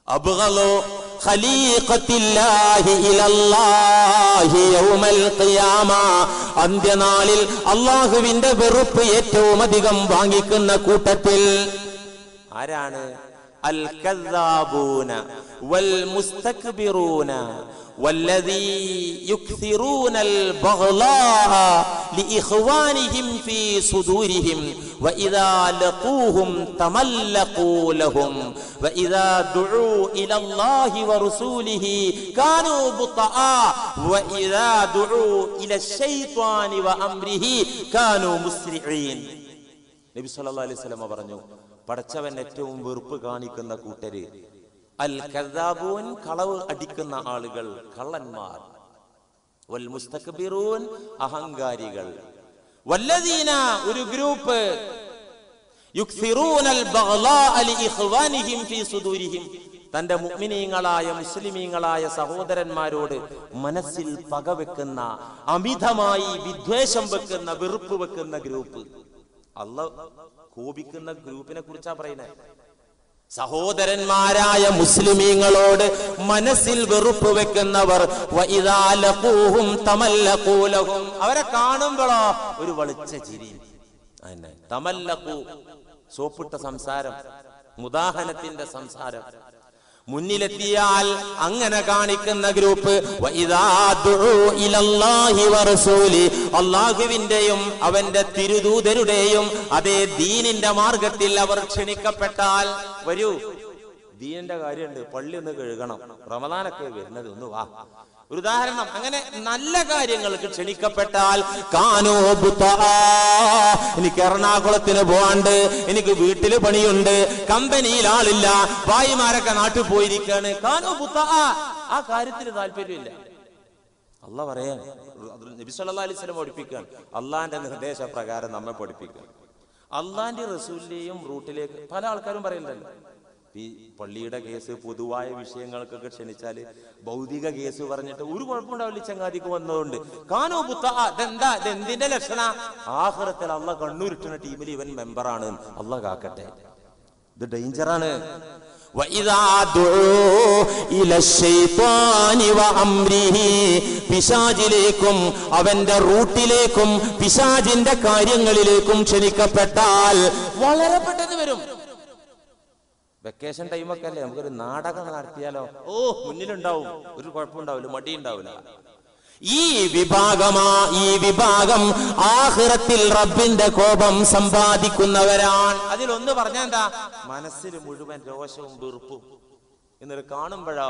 അബ്ഗളു ഖലീഖത്തില്ലാഹി ഇലല്ലാഹി യൗമൽ ഖിയാമ, അന്ത്യനാളിൽ അല്ലാഹുവിന്റെ വെറുപ്പ് ഏറ്റവും അധികം വാങ്ങിക്കുന്ന കൂട്ടത്തിൽ ആരാണ്? അൽ കദ്ദാബൂന വൽ മുസ്തക്ബിറൂന വല്ലദീ യുക്സിറൂനൽ ബഗ്ളാഅ ലിഇഖ്വാനിഹിം ഫീ സുദൂരിഹിം വഇദാ ലഖൂഹും തമല്ലഖൂ ലഹും വഇദാ ദുഊ ഇലല്ലാഹി വറസൂലിഹി കാനൂ ബുത്ആ വഇദാ ദുഊ ഇലശ്ശൈത്വാനി വഅംരിഹി കാനൂ മുസ്രിഈൻ. നബി സല്ലല്ലാഹു അലൈഹി വസല്ലം പറഞ്ഞു, പടച്ചവൻ ഏറ്റവും വെറുപ്പ് കാണിക്കുന്ന കൂട്ടര് അൽ കദ്ദാബൂൻ, കളവ് അടിക്കുന്ന ആളുകൾ, കള്ളന്മാർ, വൽ മുസ്തക്ബിറൂൻ, അഹങ്കാരികൾ, വല്ലദീന, ഒരു ഗ്രൂപ്പ്, യുക്സിറൂനൽ ബഗ്ളാഅ ലിഇഖ്വാനിഹിം ഫീ സുദൂരിഹിം, തന്റെ മുഅ്മിനീങ്ങളായ മുസ്ലിമീങ്ങളായ സഹോദരന്മാരോട് മനസ്സിൽ പകവെക്കുന്ന, അമിതമായി വിദ്വേഷം വെക്കുന്ന, വെറുപ്പ് വെക്കുന്ന ഗ്രൂപ്പ്. അല്ലാഹു കോപിക്കുന്ന ഗ്രൂപ്പിനെ കുറിച്ചാ പറയുന്നത്. സഹോദരന്മാരായ മുസ്ലിമീങ്ങളോട് മനസ്സിൽ വെറുപ്പ് വെക്കുന്നവർ, വഇദാ ലഖൂഹും തമല്ലഖൂ ലഹും, അവരെ കാണുമ്പോഴോ ഒരു വളിച്ച ചിരി. തമല്ലഖൂ, സോപ്പിട്ട സംസാരം, മുദാഹനത്തിന്റെ സംസാരം. മുന്നിലെത്തിയാൽ അങ്ങനെ കാണിക്കുന്ന ഗ്രൂപ്പ്, വഇദാ ദുഊ ഇലല്ലാഹി വറസൂലി, അല്ലാഹുവിന്റെയും അവന്റെ തിരുദൂതരുടെയും അതേ ദീനിന്റെ മാർഗത്തിൽ അവർ ക്ഷണിക്കപ്പെട്ടാൽ, വരൂ, ദീനിന്റെ കാര്യമുണ്ട്, പള്ളി ഒന്ന് കഴുകണം, റമദാനൊക്കെ വരുന്നത്, ഒന്ന് വാ. ഒരു ഉദാഹരണം, അങ്ങനെ നല്ല കാര്യങ്ങൾക്ക് ക്ഷണിക്കപ്പെട്ടാൽ കാനൂ ബുത്ആ, എനിക്ക് എറണാകുളത്തിന് പോവാണ്ട്, എനിക്ക് വീട്ടില് പണിയുണ്ട്, കമ്പനിയിൽ ആളില്ല, ഭായിമാരൊക്കെ നാട്ടിൽ പോയിരിക്കാണ്, കാനൂ ബുത്ആ, ആ കാര്യത്തിന് താല്പര്യമില്ല. അല്ലാഹ് പറയാൻ, നബി സല്ലല്ലാഹു അലൈഹി വസല്ലം പഠിപ്പിക്കുകയാണ്, അള്ളാന്റെ നിർദ്ദേശപ്രകാരം നമ്മെ പഠിപ്പിക്കുക. അള്ളാന്റെ റസൂലിന്റെയും റൂട്ടിലേക്ക് പല ആൾക്കാരും പറയുന്നുണ്ടല്ലോ, ഈ പള്ളിയുടെ കേസ്, പൊതുവായ വിഷയങ്ങൾക്കൊക്കെ ക്ഷണിച്ചാല് ഭൗതിക കേസ് പറഞ്ഞിട്ട് ഒരു കുഴപ്പമുണ്ടാവില്ല. ചങ്ങാതിക്ക് വന്നതുകൊണ്ട് കാനൂ ബുത്ആ, ഇതെന്താ, ഇതെന്തിന്റെ ലക്ഷണ? ആഖിറത്തിൽ അള്ളാഹ് കണ്ണൂരിട്ടുന്ന ടീമിൽ ഇവൻ മെമ്പറാണ്, അള്ളാഹ് കാക്കട്ടെ. ഇത് ഡേഞ്ചറാണ്. വഇദാ ദുഊ ഇലശ്ശൈത്വാനി വഅംരിഹി, പിശാചിലേക്കും അവന്റെ റൂട്ടിലേക്കും പിശാചിന്റെ കാര്യങ്ങളിലേക്കും ക്ഷണിക്കപ്പെട്ടാൽ വളരെ പെട്ടെന്ന് വരും. വെക്കേഷൻ ടൈമൊക്കെ അല്ലേ, നമുക്കൊരു നാടകം നടത്തിയാലോ, ഓ മുന്നിലുണ്ടാവും, ഒരു കുഴപ്പമുണ്ടാവില്ല, മടിയുണ്ടാവില്ല. ഈ വിഭാഗം ആഖിറത്തിൽ റബ്ബിന്റെ കോപം സമ്പാദിക്കുന്നവരാണ്. അതിലൊന്ന് പറഞ്ഞാ എന്താ, മനസ്സിൽ മുഴുവൻ രോഷവും വെറുപ്പും, എന്നിട്ട് കാണുമ്പോഴാ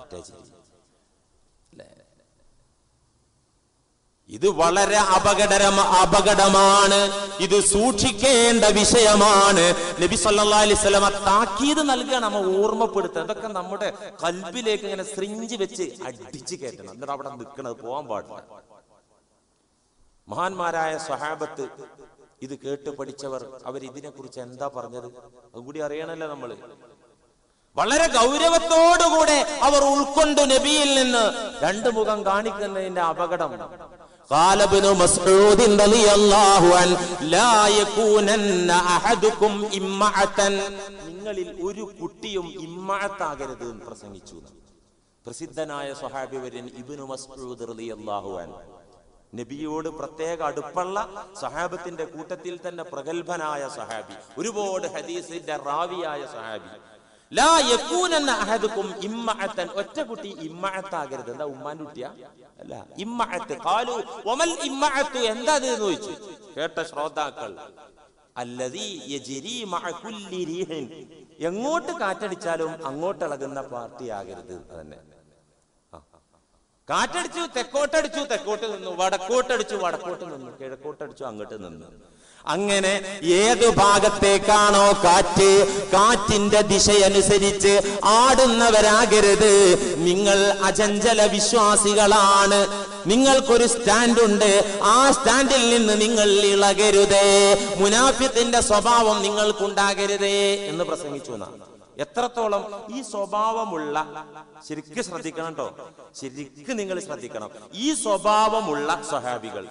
ഇത് വളരെ അപകടമാണ്. ഇത് സൂക്ഷിക്കേണ്ട വിഷയമാണ്. നബി സല്ലല്ലാഹു അലൈഹി വസല്ലം താക്കീത് നൽകുകയാണ്, നമ്മ ഓർമ്മപ്പെടുത്തുക. അതൊക്കെ നമ്മുടെ കൽബിലേക്ക് ഇങ്ങനെ ശ്രിഞ്ചി വെച്ച് അടിച്ചു കയറ്റണം, എന്നിട്ട് അവിടെ നിൽക്കണത്, പോകാൻ പാടില്ല. മഹാന്മാരായ സ്വഹാബത്ത് ഇത് കേട്ട് പഠിച്ചവർ, അവർ ഇതിനെ കുറിച്ച് എന്താ പറഞ്ഞത് അതുകൂടി അറിയണല്ലോ നമ്മള്. വളരെ ഗൗരവത്തോടുകൂടെ അവർ ഉൾക്കൊണ്ടു നബിയിൽ നിന്ന് രണ്ട് മുഖം കാണിക്കുന്നതിന്റെ അപകടം. قال ابن مسعود رضي الله عنه لا يكونن احدكم امعة, നിങ്ങളിൽ ഒരു കുട്ടിയും ഇമ്മഅത്താകരുത് എന്ന് പ്രസംഗിച്ചു. പ്രസിദ്ധനായ സ്വഹാബി വര്യൻ ഇബ്നു മസ്ഊദ് റളിയല്ലാഹു അൻഹു, നബിയോട് പ്രത്യേക അടുപ്പുള്ള സ്വഹാബത്തിന്റെ കൂട്ടത്തിൽ തന്നെ പ്രഗൽഭനായ സ്വഹാബി, ഒരുപാട് ഹദീസിന്റെ റാവിയായ സ്വഹാബി. ലാ യകൂനന്ന അഹദുക്കും ഇമ്മഅത്തൻ, ഒറ്റ കുട്ടി ഇമ്മഅത്താകരുത്. എന്താ, ഉമ്മാന്റെ കുട്ടിയാ? അല്ല, ഇമ്മഅത്ത്. ഖാലു വമൽ ഇമ്മഅത്തു, എന്താ അത് എന്ന് ചോദിച്ചു. കേട്ട ശ്രോതാക്കൾ, അല്ലദീ യജ്രി മഅ കുല്ലി റീഹിൻ, എങ്ങോട്ട് കാറ്റടിച്ചാലും അങ്ങോട്ട് ഇളകുന്ന പാർട്ടി ആകരുത്. അതന്നെ, കാറ്റടിച്ചു തെക്കോട്ടടിച്ചു തെക്കോട്ട് നിന്നു, വടക്കോട്ടടിച്ചു വടക്കോട്ട് നിന്നു, കിഴക്കോട്ടടിച്ചു അങ്ങോട്ട് നിന്നു. അങ്ങനെ ഏതു ഭാഗത്തേക്കാണോ കാറ്റ്, കാറ്റിന്റെ ദിശയനുസരിച്ച് ആടുന്നവരാകരുത്. നിങ്ങൾ അചഞ്ചല വിശ്വാസികളാണ്, നിങ്ങൾക്കൊരു സ്റ്റാൻഡുണ്ട്, ആ സ്റ്റാൻഡിൽ നിന്ന് നിങ്ങൾ ഇളകരുതേ, മുനാഫിഖിന്റെ സ്വഭാവം നിങ്ങൾക്കുണ്ടാകരുതേ എന്ന് പ്രസംഗിച്ചു. എത്രത്തോളം ഈ സ്വഭാവമുള്ള, ശരിക്കും ശ്രദ്ധിക്കണം കേട്ടോ, ശരിക്കും നിങ്ങൾ ശ്രദ്ധിക്കണം, ഈ സ്വഭാവമുള്ള സ്വഹാബികൾ,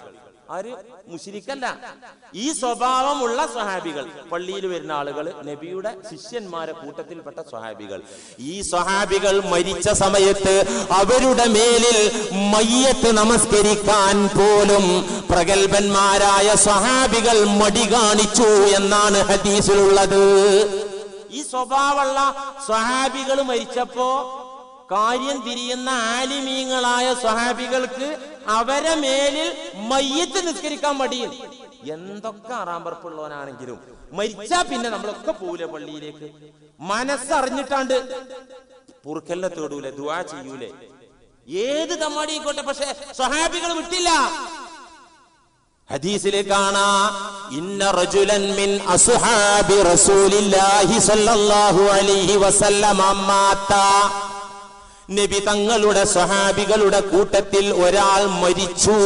ആര്? മുശ്രിക്കല്ല. ഈ സ്വഭാവമുള്ള സ്വഹാബികൾ, പള്ളിയിൽ വരുന്ന ആളുകൾ, നബിയുടെ ശിഷ്യന്മാരെ കൂട്ടത്തിൽപ്പെട്ട സ്വഹാബികൾ. ഈ സ്വഹാബികൾ മരിച്ച സമയത്ത് അവരുടെ മേലിൽ മയ്യത്ത് നമസ്കരിക്കാൻ പോലും പ്രഗൽഭന്മാരായ സ്വഹാബികൾ മടി കാണിച്ചു എന്നാണ് ഹദീസിലുള്ളത്. ഈ സ്വഭാവമുള്ള സ്വഹാബികൾ മരിച്ചപ്പോ കാര്യം തിരിയുന്ന ആലിമീങ്ങളായ സ്വഹാബികൾക്ക് അവരെ മേലിൽ മയ്യത്ത് നിസ്കരിക്കാൻ മടിയും. എന്തൊക്കെ ആറാമ്പറപ്പുള്ളവനാണെങ്കിലും മരിച്ചാ പിന്നെ നമ്മളൊക്കെ പോകൂലേ പള്ളിയിലേക്ക്? മനസ്സറിഞ്ഞിട്ടാണ്ട് പൊറുക്കലിനെ തേടൂലേ, ദുആ ചെയ്യൂലേ? ഏത് തമ്മാടിയായിക്കോട്ടെ, പക്ഷെ സ്വഹാബികൾ വിട്ടില്ല. ഹദീസിലെ കാണാ, ഇന്ന റജുലൻ മിൻ അസ്ഹാബി റസൂലില്ലാഹി സ്വല്ലല്ലാഹു അലൈഹി വസല്ലം മാത. നബി തങ്ങളുടെ സ്വഹാബികളുടെ കൂട്ടത്തിൽ ഒരാൾ മരിച്ചു.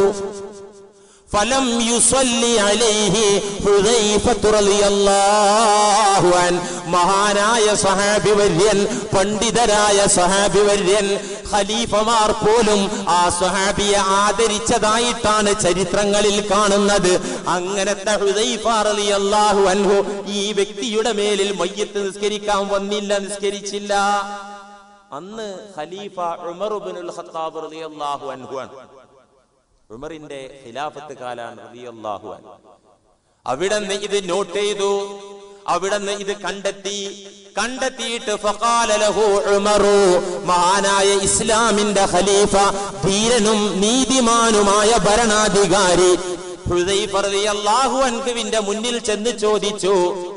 ഫലം യുസല്ലി അലൈഹി ഹുദൈഫ റളിയല്ലാഹു അൻ. മഹാനായ സ്വഹാബി വര്യൻ, പണ്ഡിതരായ സ്വഹാബി വര്യൻ, ഖലീഫമാർ പോലും ആ സ്വഹാബിയെ ആദരിച്ചതായിട്ടാണ് ചരിത്രങ്ങളിൽ കാണുന്നത്. അങ്ങനത്തെ ഹുദൈഫ റളിയല്ലാഹു അൻഹു ഈ വ്യക്തിയുടെ മേലിൽ മയ്യത്ത് നിസ്കരിക്കാൻ വന്നില്ല, നിസ്കരിച്ചില്ല. അന്ന് ഖലീഫ ഉമർ ഇബ്നുൽ ഖത്താബ് റളിയല്ലാഹു അൻഹു ആണ്. ഉമറിന്റെ ഖിലാഫത്ത് കാലാണ് റളിയല്ലാഹു അൻഹു. അവിടുന്ന് ഇത് നോട്ട് ചെയ്തു, അവിടുന്ന് ഇത് കണ്ടെത്തിയിട്ട് ഫഖാല ലഹു ഉമറു, മഹാനായ ഇസ്ലാമിന്റെ ഖലീഫ, ധീരനും നീതിമാനുമായ ഭരണാധികാരി ഹുദൈഫ റളിയല്ലാഹു അൻഹുവിന്റെ മുന്നിൽ ചെന്ന് ചോദിച്ചു,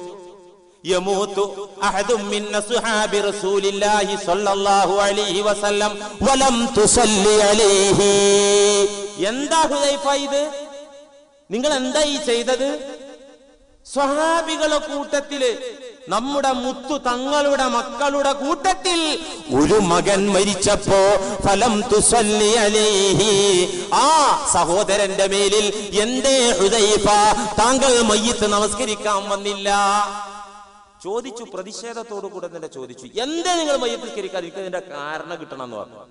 യമൂതു അഹദും മിൻ അസ്ഹാബി റസൂലില്ലാഹി സ്വല്ലല്ലാഹു അലൈഹി വസല്ലം വലം തുസല്ലി അലൈഹി. എന്താ ഹുദൈഫ ഇത്? നിങ്ങൾ എന്താ ഈ ചെയ്തത്? സ്വഹാബികളുടെ കൂട്ടത്തില്, നമ്മുടെ മുത്തു തങ്ങളുടെ മക്കളുടെ കൂട്ടത്തിൽ ഒരു മകൻ മരിച്ചപ്പോ ഫലം തുസല്ലി അലൈഹി, ആ സഹോദരന്റെ മേലിൽ എന്തേ ഹുദൈഫ താങ്കൾ മയ്യിത്ത് നമസ്കരിക്കാൻ വന്നില്ല? ചോദിച്ചു, പ്രതിഷേധത്തോടു കൂടെ തന്നെ ചോദിച്ചു, എന്തേ നിങ്ങൾ മയ്യിത്ത് നിസ്കരിക്കാതെ? എനിക്ക് അതിന്റെ കാരണം കിട്ടണം എന്ന് പറഞ്ഞു.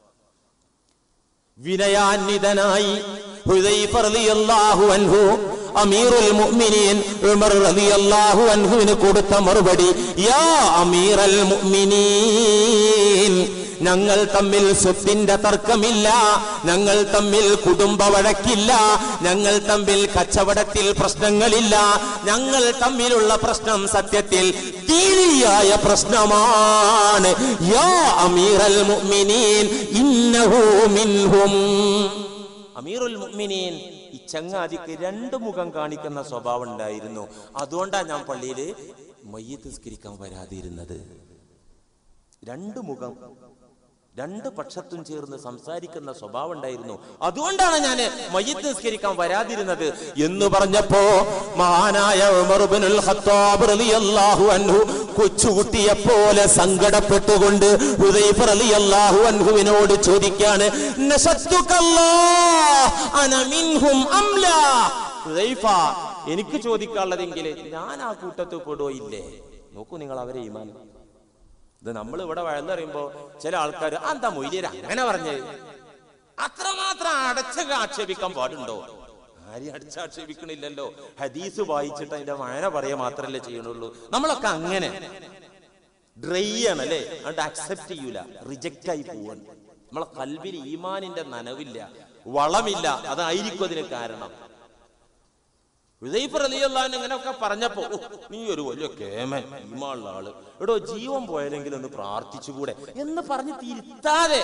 വിനയാന്വിതനായി ഹുദൈഫ റളിയല്ലാഹു അൻഹു അമീറുൽ മുഅ്മിനീൻ ഉമർ റളിയല്ലാഹു അൻഹുവിന് കൊടുത്ത മറുപടി, യാ അമീറൽ മുഅ്മിനീൻ, ഞങ്ങൾ തമ്മിൽ സ്വത്തിന്റെ തർക്കമില്ല, ഞങ്ങൾ തമ്മിൽ കുടുംബ വഴക്കില്ല, ഞങ്ങൾ തമ്മിൽ കച്ചവടത്തിൽ പ്രശ്നങ്ങളില്ല. ഞങ്ങൾ തമ്മിലുള്ള പ്രശ്നം സത്യത്തിൽ ദീനിയായ പ്രശ്നമാണ്. യാ അമീറൽ മുഅ്മിനീൻ ഇന്നഹു മിൻഹും. അമീറുൽ മുഅ്മിനീൻ, ഈ ചങ്ങാതിക്ക് രണ്ടു മുഖം കാണിക്കുന്ന സ്വഭാവം ഉണ്ടായിരുന്നു. അതുകൊണ്ടാണ് ഞാൻ പള്ളിയിൽ മയ്യിത്ത് നിസ്കരിക്കാൻ വരാതിരുന്നത്. രണ്ടു മുഖം, രണ്ട് പക്ഷത്തും ചേർന്ന് സംസാരിക്കുന്ന സ്വഭാവം ഉണ്ടായിരുന്നു. അതുകൊണ്ടാണ് ഞാൻ മയ്യിത്ത് നിസ്കരിക്കാൻ വരാതിരുന്നത് എന്ന് പറഞ്ഞപ്പോ മഹാനായ ഉമർ ഇബ്നുൽ ഖത്താബ് റളിയല്ലാഹു അൻഹു കൊച്ചുകുട്ടിയെ പോലെ സങ്കടപ്പെട്ടുകൊണ്ട് ഹുദൈഫ റളിയല്ലാഹു അൻഹുവിനോട് ചോദിക്കാണ്, നശത്തുകല്ലാഹ് അന മിൻഹും അം ലാ? ഹുദൈഫ, എനിക്ക് ചോദിക്കാനുള്ളതെങ്കിൽ ഞാൻ ആ കൂട്ടത്തിൽ പെടുകയില്ലേ? നോക്കൂ നിങ്ങൾ അവരെ ഈമാൻ. ഇത് നമ്മൾ ഇവിടെ വഴന്നറിയുമ്പോ ചില ആൾക്കാർ എന്താ മൊയ്ലിയർ അങ്ങനെ പറഞ്ഞ് അത്രമാത്രം അടച്ചൊക്കെ ആക്ഷേപിക്കാൻ പാടുണ്ടോ? ആരെയും അടിച്ചാക്ഷേപിക്കണില്ലല്ലോ. ഹദീസ് വായിച്ചിട്ട് അതിന്റെ വായന പറയാ മാത്രല്ലേ ചെയ്യണുള്ളൂ. നമ്മളൊക്കെ അങ്ങനെ ഡ്രൈ ആണല്ലേ, അതുകൊണ്ട് അക്സെപ്റ്റ് ചെയ്യൂല, റിജക്റ്റ് ആയി പോവാണ്. നമ്മളെ കൽബിൽ ഈമാനിന്റെ നനവില്ല, വളമില്ല. അതായിരിക്കും അതിന് കാരണം. ഹുദൈഫ റളിയല്ലാഹു അൻഹു ഇങ്ങനെയൊക്കെ പറഞ്ഞപ്പോ, നീ ഒരു വലിയ കേമൻ, ഈമാനുള്ള ആള്, എടോ ജീവൻ പോയാലെങ്കിലും ഒന്ന് പ്രാർത്ഥിച്ചുകൂടെ എന്ന് പറഞ്ഞ് തിരുത്താതെ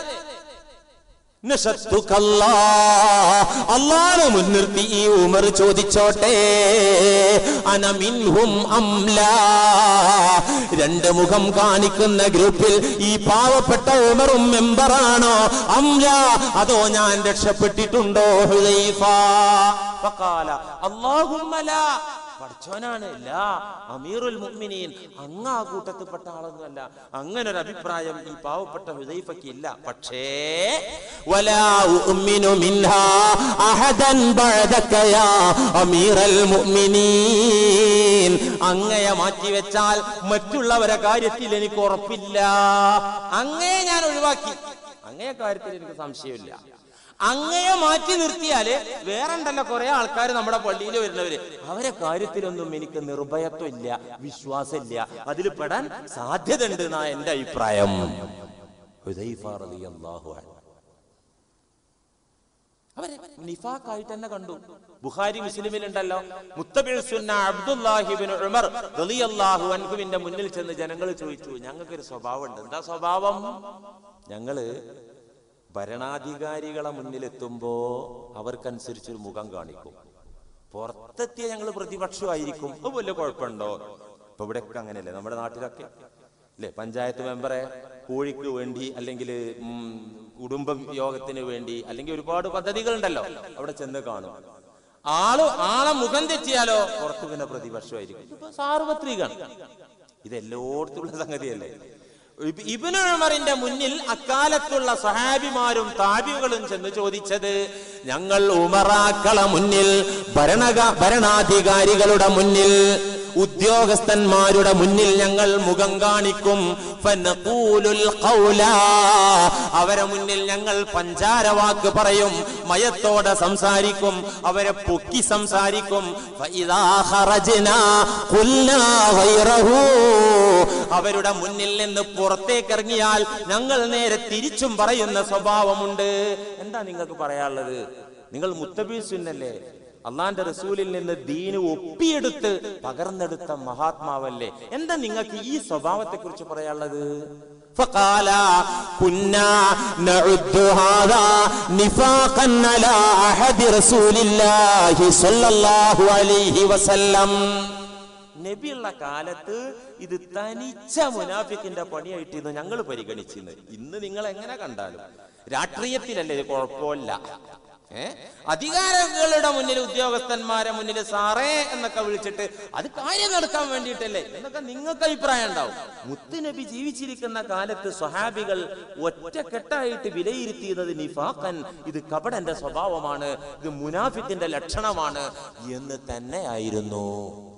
അല്ലാഹു മുൻനിർത്തി ഈ ഉമർ ചോദിച്ചോട്ടെ, അന മിൻഹും അം ലാ? രണ്ട് മുഖം കാണിക്കുന്ന ഗ്രൂപ്പിൽ ഈ പാവപ്പെട്ട ഉമറും മെമ്പറാണോ? അം ലാ, അതോ ഞാൻ രക്ഷപ്പെട്ടിട്ടുണ്ടോ? ഹുദൈഫ ഫഖാല അല്ലാഹുമ്മ ലാ, പഠിച്ചോനാണ്, ലാ അമീറുൽ മുഅ്മിനീൻ, അങ്ങ് ആ കൂട്ടത്തിൽപ്പെട്ട ആളൊന്നുമല്ല. അങ്ങനെ ഒരു അഭിപ്രായം ഈ പാവപ്പെട്ട ഹുദൈഫയ്ക്ക് ഇല്ല. പക്ഷേ വലാ ഉഅ്മിനു മിൻഹാ അഹദൻ ബഅദക യാ അമീറൽ മുഅ്മിനീൻ, അങ്ങയെ മാറ്റിവെച്ചാൽ മറ്റുള്ളവരെ കാര്യത്തിൽ എനിക്ക് ഉറപ്പില്ല. അങ്ങയെ ഞാൻ ഒഴിവാക്കി, അങ്ങയെ കാര്യത്തിൽ എനിക്ക് സംശയമില്ല. അങ്ങയെ മാറ്റി നിർത്തിയാല് വേറെ ഉണ്ടല്ലോ കുറെ ആൾക്കാർ നമ്മുടെ പള്ളിയിൽ വരുന്നവര്, അവരെ കാര്യത്തിലൊന്നും എനിക്ക് നിർഭയത്വം ഇല്ല, വിശ്വാസമില്ല, അതിൽ പെടാൻ സാധ്യത ഉണ്ട് എന്നാ എന്റെ അഭിപ്രായം. ഹുദൈഫ റളിയല്ലാഹു അൻഹു അവരെ നിഫാഖായിട്ട് തന്നെ കണ്ടു. ബുഖാരി മുസ്ലിമിലുണ്ടല്ലോ, മുത്തബിഉ സുന്ന അബ്ദുല്ലാഹി ഇബ്നു ഉമർ റളിയല്ലാഹു അൻഹുവിന്റെ മുന്നിൽ ചെന്ന് ജനങ്ങൾ ചോദിച്ചു, ഞങ്ങൾക്കൊരു സ്വഭാവമുണ്ട്. എന്താ സ്വഭാവം? ഞങ്ങള് ഭരണാധികാരികളെ മുന്നിലെത്തുമ്പോ അവർക്കനുസരിച്ചൊരു മുഖം കാണിക്കും. പുറത്തെത്തിയ ഞങ്ങൾ പ്രതിപക്ഷമായിരിക്കും. അത് വലിയ കുഴപ്പമുണ്ടോ? ഇപ്പൊ ഇവിടെയൊക്കെ അങ്ങനെയല്ലേ, നമ്മുടെ നാട്ടിലൊക്കെ അല്ലെ? പഞ്ചായത്ത് മെമ്പറെ കോഴിക്ക് വേണ്ടി അല്ലെങ്കിൽ കുടുംബ യോഗത്തിന് വേണ്ടി അല്ലെങ്കിൽ ഒരുപാട് പദ്ധതികളുണ്ടല്ലോ, അവിടെ ചെന്ന് കാണും. ആളെ മുഖം തെറ്റിയാലോ പുറത്തു പിന്നെ പ്രതിപക്ഷമായിരിക്കും. ഇപ്പൊ സാർവത്രികാണ്, ഇതെല്ലോടത്തുള്ള സംഗതിയല്ലേ. ഇബ്നു ഉമറിന്റെ മുന്നിൽ അക്കാലത്തുള്ള സ്വഹാബിമാരും താബികളും ചെന്ന് ചോദിച്ചത്, ഞങ്ങൾ ഉമറാക്കളെ മുന്നിൽ, ഭരണാധികാരികളുടെ മുന്നിൽ, ഉദ്യോഗസ്ഥന്മാരുടെ മുന്നിൽ ഞങ്ങൾ മുഖം കാണിക്കും. ഫനഖൂലുൽ ഖൗല, അവരെ മുന്നിൽ ഞങ്ങൾ പഞ്ചാരവാക്ക് പറയും, മയത്തോടെ സംസാരിക്കും, അവരെ പൊക്കി സംസാരിക്കും. ഫഇദാ ഖറജ്നാ ഖുൽനാ ഗൈറഹു, അവരുടെ മുന്നിൽ നിന്ന് പുറത്തേക്ക് ഇറങ്ങിയാൽ ഞങ്ങൾ നേരെ തിരിച്ചും പറയുന്ന സ്വഭാവമുണ്ട്. എന്താ നിങ്ങൾക്ക് പറയാനുള്ളത്? നിങ്ങൾ മുത്തബീ സുന്നല്ലേ, അള്ളാന്റെ റസൂലിൽ നിന്ന് ദീന് ഒപ്പിയെടുത്ത് പകർന്നെടുത്ത മഹാത്മാവല്ലേ, എന്താ നിങ്ങൾക്ക് ഈ സ്വഭാവത്തെ കുറിച്ച് പറയാനുള്ളത്? فقال كنا نعد هذا نفاقا على عهد رسول الله صلى الله عليه وسلم. നബിയുള്ള കാലത്ത് ഇത് തനിച്ച മുനാഫിക്കിന്റെ പണിയായിട്ടിരുന്നു ഞങ്ങൾ പരിഗണിച്ചിരുന്നത്. ഇന്ന് നിങ്ങൾ എങ്ങനെ കണ്ടാലും രാഷ്ട്രീയത്തിലല്ലേ ഇത് കുഴപ്പമില്ല. അധികാരികളുടെ മുന്നിൽ, ഉദ്യോഗസ്ഥന്മാരെ മുന്നിൽ സാറേ എന്നൊക്കെ വിളിച്ചിട്ട് അത് കാര്യം നടക്കാൻ വേണ്ടിയിട്ടല്ലേ എന്നൊക്കെ നിങ്ങൾക്ക് അഭിപ്രായം ഉണ്ടാവും. മുത്തുനബി ജീവിച്ചിരിക്കുന്ന കാലത്ത് സ്വഹാബികൾ ഒറ്റക്കെട്ടായിട്ട് വിലയിരുത്തിയത് നിഫാഖൻ, ഇത് കപടന്റെ സ്വഭാവമാണ്, ഇത് മുനാഫിക്കിന്റെ ലക്ഷണമാണ് എന്ന് തന്നെയായിരുന്നു.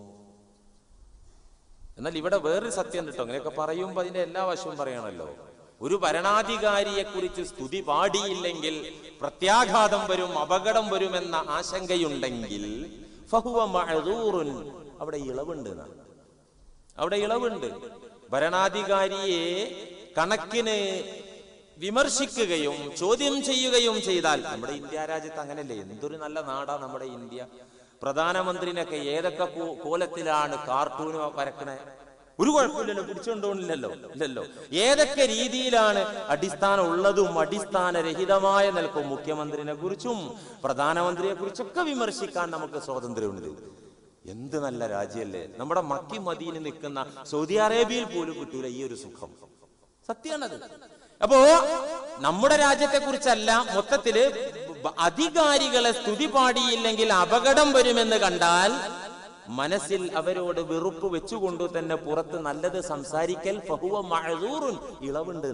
എന്നാൽ ഇവിടെ വേറൊരു സത്യം കിട്ടും. അങ്ങനെയൊക്കെ പറയുമ്പോൾ അതിന്റെ എല്ലാ വശവും പറയണല്ലോ. ഒരു ഭരണാധികാരിയെ കുറിച്ച് സ്തുതി പാടിയില്ലെങ്കിൽ പ്രത്യാഘാതം വരും, അപകടം വരുമെന്ന ആശങ്കയുണ്ടെങ്കിൽ ഫഹുവ മഅ്ദൂറുൻ, അവിടെ ഇളവുണ്ട്. അവിടെ ഇളവുണ്ട്. ഭരണാധികാരിയെ കണക്കിന് വിമർശിക്കുകയും ചോദ്യം ചെയ്യുകയും ചെയ്താൽ, നമ്മുടെ ഇന്ത്യ രാജ്യത്ത് അങ്ങനല്ലേ, എന്തൊരു നല്ല നാടാ നമ്മുടെ ഇന്ത്യ. പ്രധാനമന്ത്രിനൊക്കെ ഏതൊക്കെ കോലത്തിലാണ് കാർട്ടൂണ് വരക്കണേ, ഒരു കുഴപ്പമില്ലല്ലോ, പിടിച്ചുകൊണ്ടോണില്ലല്ലോ, ഇല്ലല്ലോ. ഏതൊക്കെ രീതിയിലാണ് അടിസ്ഥാനം ഉള്ളതും അടിസ്ഥാനരഹിതമായ നിലക്കും മുഖ്യമന്ത്രിനെ കുറിച്ചും പ്രധാനമന്ത്രിയെ കുറിച്ചൊക്കെ വിമർശിക്കാൻ നമുക്ക് സ്വാതന്ത്ര്യമുണ്ട്. എന്ത് നല്ല രാജ്യമല്ലേ നമ്മുടെ. മക്കി മദീനയിൽ നിൽക്കുന്ന സൗദി അറേബ്യയിൽ പോലും കിട്ടൂല ഈ ഒരു സുഖം. സത്യമാണത്. അപ്പോ നമ്മുടെ രാജ്യത്തെ കുറിച്ചല്ല, മൊത്തത്തില് അധികാരികളെ സ്തുതി പാടിയില്ലെങ്കിൽ അപകടം വരുമെന്ന് കണ്ടാൽ മനസ്സിൽ അവരോട് വെറുപ്പ് വെച്ചുകൊണ്ടു തന്നെ പുറത്ത് നല്ലത് സംസാരിക്കൽ ഫഹുവ മഅ്ദൂറുൻ, ഇളവുണ്ട്.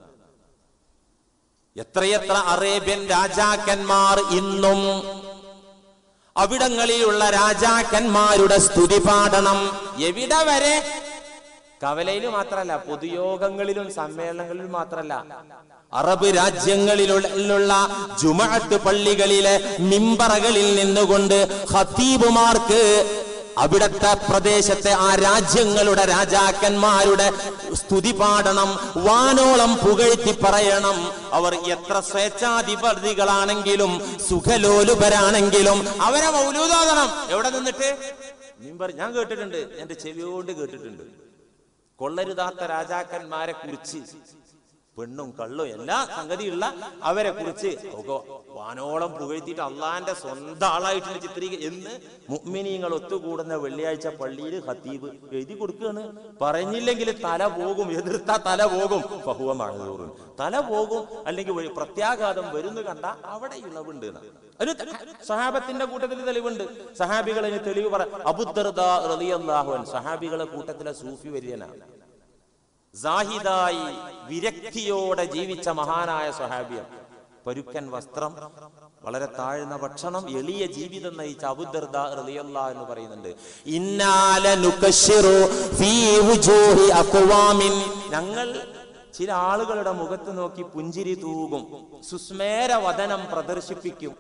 എത്രയെത്ര അറേബ്യൻ രാജാക്കന്മാർ ഇന്നും അവിടങ്ങളിലുള്ള രാജാക്കന്മാരുടെ സ്തുതി പാടണം. എവിടെ വരെ? കവലയിൽ മാത്രല്ല, പൊതുയോഗങ്ങളിലും സമ്മേളനങ്ങളിലും മാത്രല്ല, അറബ് രാജ്യങ്ങളിലുള്ള ജുമഅത്ത് പള്ളികളിലെ മിമ്പറകളിൽ നിന്നുകൊണ്ട് ഖതീബുമാർക്ക് അവിടത്തെ പ്രദേശത്തെ ആ രാജ്യങ്ങളുടെ രാജാക്കന്മാരുടെ സ്തുതി പാടണം, വാനോളം പുകഴ്ത്തി പറയണം. അവർ എത്ര സ്വേച്ഛാധിപതികളാണെങ്കിലും സുഖലോലുപരാണെങ്കിലും അവരെ മൗലൂദോദണം. എവിടെ നിന്നിട്ട്? മിമ്പർ. ഞാൻ കേട്ടിട്ടുണ്ട്, എന്റെ ചെവിയോണ്ട് കേട്ടിട്ടുണ്ട്. കൊള്ളരുതാത്ത രാജാക്കന്മാരെ കുറിച്ച്, പെണ്ണും കള്ളും എല്ലാ സംഗതിയുള്ള അവരെ കുറിച്ച് വാനോളം പുകഴ്ത്തിയിട്ട് അള്ളാന്റെ സ്വന്തം ആളായിട്ട് ചിത്രീകരിക്കുക എന്ന് മുഅ്മിനീങ്ങൾ ഒത്തുകൂടുന്ന വെള്ളിയാഴ്ച പള്ളിയിൽ ഖതീബ് എഴുതി കൊടുക്കുകയാണ്. പറഞ്ഞില്ലെങ്കിൽ തല പോകും, എതിർത്താ തല പോകും. ഫഹുവ മഅ്ദൂറുൻ, തല പോകും, അല്ലെങ്കിൽ പ്രത്യാഘാതം വരുന്നു കണ്ട അവിടെ ഇളവുണ്ട്. ഒരു സഹാബത്തിന്റെ കൂട്ടത്തിൽ തെളിവുണ്ട്. സഹാബികളെ തെളിവ് പറ. അബൂദർദാ റളിയല്ലാഹു അൻഹു സഹാബികളെ കൂട്ടത്തിലെ സൂഫി വര്യനാണ്. സാഹിദായി വിരക്തിയോടെ ജീവിച്ച മഹാനായ സ്വഹാബിയാണ്. പരുക്കൻ വസ്ത്രം, വളരെ താഴ്ന്ന ഭക്ഷണം, എളിയ ജീവിതം നയിച്ച അബൂദർദാ റളിയല്ലാഹു എന്ന് പറയുന്നുണ്ട്. ഇന്നാല നുകശ്ശിറു ഫീ വുജൂഹി അഖ്വാമിൻ, ഞങ്ങൾ ചില ആളുകളുടെ മുഖത്ത് നോക്കി പുഞ്ചിരി തൂകും, സുസ്മേര വദനം പ്രദർശിപ്പിക്കും.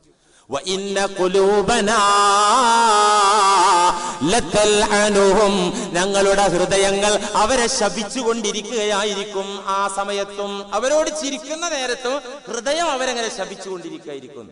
ഞങ്ങളുടെ ഹൃദയങ്ങൾ അവരെ ശപിച്ചുകൊണ്ടിരിക്കുകയായിരിക്കും. ആ സമയത്തും അവരോട് ചിരിക്കുന്ന നേരത്തും ഹൃദയം അവരെങ്ങനെ ശപിച്ചുകൊണ്ടിരിക്കുകയായിരിക്കും.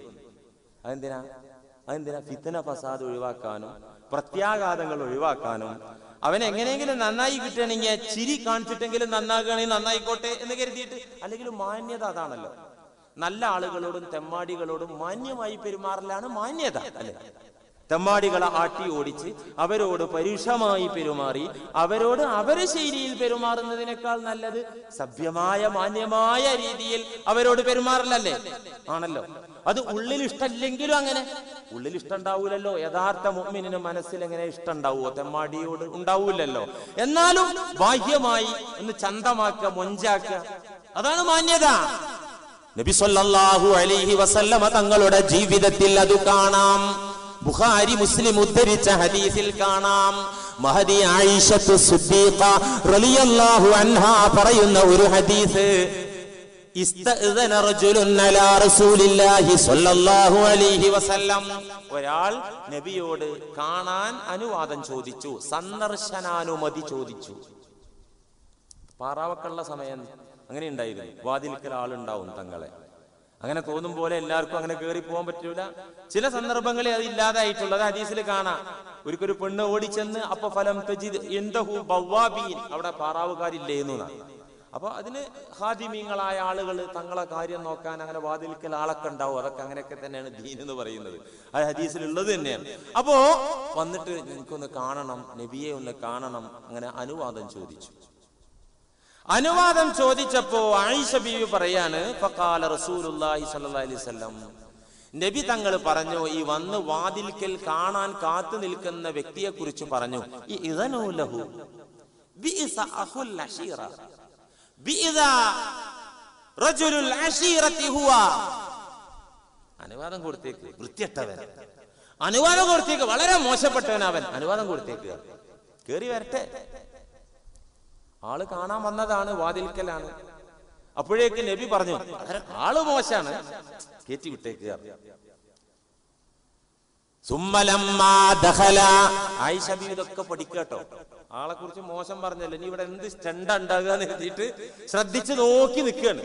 അതെന്തിനാ? ഫിത്ന ഫസാദ് ഒഴിവാക്കാനും പ്രത്യാഘാതങ്ങൾ ഒഴിവാക്കാനും അവനെങ്ങനെയെങ്കിലും നന്നായി കിട്ടണമെങ്കിൽ ചിരി കാണിച്ചിട്ടെങ്കിലും നന്നാകണമെങ്കിൽ നന്നായിക്കോട്ടെ എന്ന് കരുതിയിട്ട്. അല്ലെങ്കിൽ മാന്യത അതാണല്ലോ, നല്ല ആളുകളോടും തെമ്മാടികളോടും മാന്യമായി പെരുമാറലാണ് മാന്യത, അല്ലെ? തെമ്മാടികളെ ആട്ടി ഓടിച്ച് അവരോട് പരുഷമായി പെരുമാറി അവരോട് അവരെ ശൈലിയിൽ പെരുമാറുന്നതിനേക്കാൾ നല്ലത് സഭ്യമായ മാന്യമായ രീതിയിൽ അവരോട് പെരുമാറലല്ലേ? ആണല്ലോ. അത് ഉള്ളിൽ ഇഷ്ടമില്ലെങ്കിലും അങ്ങനെ. ഉള്ളിൽ ഇഷ്ടം ഉണ്ടാവൂലല്ലോ. യഥാർത്ഥ മുഅ്മിനിന് മനസ്സിൽ എങ്ങനെ ഇഷ്ടം ഉണ്ടാവുമോ? തെമ്മാടിയോട് ഉണ്ടാവൂലല്ലോ. എന്നാലും ബാഹ്യമായി ഒന്ന് ചന്തമാക്കുക, മൊഞ്ചാക്കുക, അതാണ് മാന്യത. നബി സല്ലല്ലാഹു അലൈഹി വസല്ലമ തങ്ങളുടെ ജീവിതത്തിൽ അത് കാണാം. ബുഖാരി മുസ്ലിം ഉദ്ധരിച്ച ഹദീസിൽ കാണാം. മഹദി ആയിഷത്തു സിദ്ദീഖ റളിയല്ലാഹു അൻഹാ പറയുന്ന ഒരു ഹദീസ്, ഇസ്തഅ്ദന റജുലുൻ അലാ റസൂലില്ലാഹി സ്വല്ലല്ലാഹു അലൈഹി വസല്ലം. ഒരാൾ നബിയോട് കാണാൻ അനുവാദം ചോദിച്ചു, സന്ദർശനാനുമതി ചോദിച്ചു. പാറാവക്കുള്ള സമയം അങ്ങനെ ഉണ്ടായിരുന്നു. വാതിൽക്കൽ ആളുണ്ടാവും തങ്ങളെ. അങ്ങനെ തോന്നും പോലെ എല്ലാവർക്കും അങ്ങനെ കയറി പോകാൻ പറ്റൂല. ചില സന്ദർഭങ്ങളിൽ അത് ഇല്ലാതായിട്ടുള്ളത് ഹദീസിൽ കാണാം. ഒരിക്കലൊരു പെണ്ണ് ഓടിച്ചെന്ന് അപ്പൊ ഫലം തജിദ് ഇൻദഹു ബവ്വാബീൻ, അവിടെ പാറാവുകാരില്ലേന്നു. അപ്പൊ അതിന് ഖാദിമീങ്ങളായ ആളുകൾ തങ്ങളെ കാര്യം നോക്കാൻ അങ്ങനെ വാതിൽക്കൽ ആളൊക്കെ ഉണ്ടാവും. അതൊക്കെ അങ്ങനെയൊക്കെ തന്നെയാണ് ദീൻ എന്ന് പറയുന്നത്. അത് ഹദീസിലുള്ളത് തന്നെയാണ്. അപ്പോ വന്നിട്ട് എനിക്കൊന്ന് കാണണം, നബിയെ ഒന്ന് കാണണം, അങ്ങനെ അനുവാദം ചോദിച്ചു. അനുവാദം ചോദിച്ചപ്പോ ആയിഷ ബീവി പറയാണ്, ഫഖാല റസൂലുള്ളാഹി സ്വല്ലല്ലാഹി അലൈഹി വസല്ലം, നബി തങ്ങൾ പറഞ്ഞു, ഈ വന്ന് വാതിൽക്കൽ കാണാൻ കാത്തു നിൽക്കുന്ന വ്യക്തിയെ കുറിച്ച് പറഞ്ഞു, ഇദനു ലഹു ബിഇസ അഖുൽ അശീറ ബിഇദ റജുലുൽ അശീറതി ഹുവ. അനുവാദം കൊടുത്തേക്ക്, വൃത്തികെട്ടവൻ. അനുവാദം കൊടുത്തേക്ക്, വളരെ മോശപ്പെട്ടവൻ അവൻ. അനുവാദം കൊടുത്തേക്ക്, കേറി വരട്ടെ. ആള് കാണാൻ വന്നതാണ്, വാതിൽക്കലാണ്. അപ്പോഴേക്ക് നബി പറഞ്ഞു, ആള് മോശാണ്, കയറ്റി വിട്ടേക്കുക. ആയിഷ ബീവി ഇതൊക്കെ പഠിക്കട്ടോ. ആളെ കുറിച്ച് മോശം പറഞ്ഞല്ലോ, ഇനി ഇവിടെ എന്ത് സ്റ്റണ്ട ഉണ്ടാകുക എന്ന് എഴുതിയിട്ട് ശ്രദ്ധിച്ച് നോക്കി നിൽക്കുകയാണ്.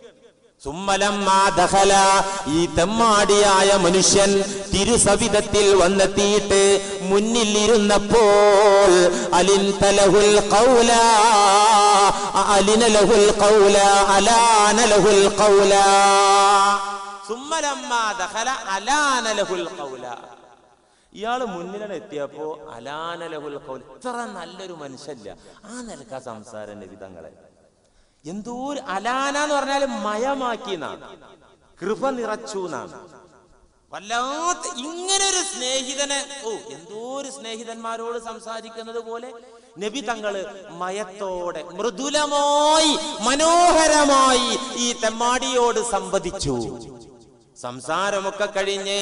ഈ തെമ്മാടിയായ മനുഷ്യൻ തിരുസവിധത്തിൽ വന്നെത്തിയിട്ട് മുന്നിൽ ഇരുന്നപ്പോൾ അലിൻതലഹുൽ ഖൗല അലിനലഹുൽ ഖൗല അലാനലഹുൽ ഖൗല സുമ്മലമ്മാ ദഖല അലാനലഹുൽ ഖൗല. ഇയാള് മുന്നിലാണ് എത്തിയപ്പോ അലാനലഹുൽ ഖൗല. ഇത്ര നല്ലൊരു മനുഷ്യല്ല ആ നിലക്കാ സംസാരം നബി തങ്ങളെ. എന്തോ അലാന എന്ന് പറഞ്ഞാൽ മയമാക്കി എന്നാണ്, കൃപ നിറച്ചു എന്നാണ്. വല്ലാത്ത ഇങ്ങനെ ഒരു സ്നേഹിതനെ, എന്തോ ഒരു സ്നേഹിതന്മാരോട് സംസാരിക്കുന്നത് പോലെ നബി തങ്ങള് മയത്തോടെ മൃദുലമായി മനോഹരമായി ഈ തെമ്മാടിയോട് സംവദിച്ചു. സംസാരമൊക്കെ കഴിഞ്ഞ്